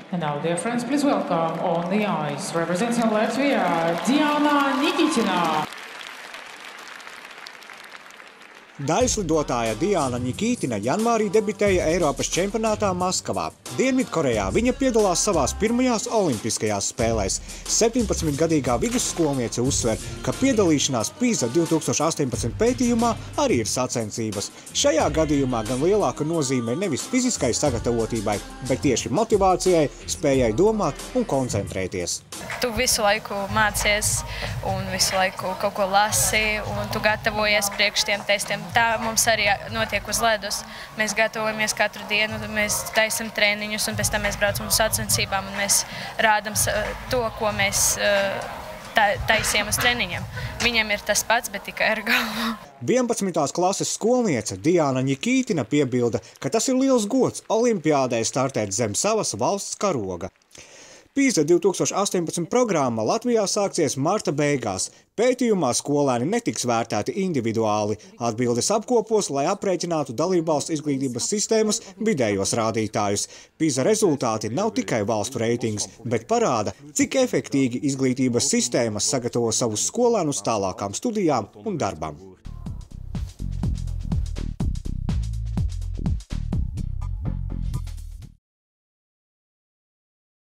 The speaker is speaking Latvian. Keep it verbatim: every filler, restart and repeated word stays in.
And now, dear friends, please welcome on the ice, representing Latvia, Diana Nikitina. Daļslidotāja Diana Nikitina janvārī debitēja Eiropas čempionātā Maskavā. Dienvidkorejā viņa piedalās savās pirmajās olimpiskajās spēlēs. septiņpadsmitgadīgā vidusskolniece uzsver, ka piedalīšanās PISA divi tūkstoši astoņpadsmit pētījumā arī ir sacensības. Šajā gadījumā gan lielāka nozīme nevis fiziskai sagatavotībai, bet tieši motivācijai, spējai domāt un koncentrēties. Tu visu laiku mācies un visu laiku kaut ko lasi un tu gatavojies priekš tiem testiem. Tā mums arī notiek uz ledus. Mēs gatavojamies katru dienu, mēs taisam treniņus un pēc tam mēs braucam uz sacensībām un mēs rādam to, ko mēs taisiem uz treniņiem. Viņiem ir tas pats, bet tikai ar galvu. vienpadsmitās klases skolniece Diana Nikitina piebilda, ka tas ir liels gods olimpiādē startēt zem savas valsts karoga. PISA divi tūkstoši astoņpadsmit programma Latvijā sāksies marta beigās. Pētījumā skolēni netiks vērtēti individuāli. Atbildes apkopos, lai aprēķinātu dalībvalstu izglītības sistēmas vidējos rādītājus. PISA rezultāti nav tikai valstu reitings, bet parāda, cik efektīgi izglītības sistēmas sagatavo savus skolēnus tālākām studijām un darbam.